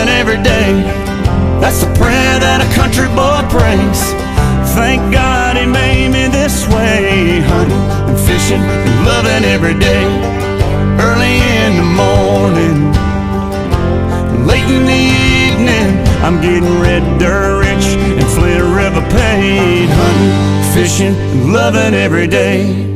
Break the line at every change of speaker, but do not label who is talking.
loving every day. That's the prayer that a country boy prays. Thank God he made me this way. Hunting and fishing and loving every day. Early in the morning, late in the evening, I'm getting red dirt rich and Flint River paid. Hunting, fishing, and loving every day.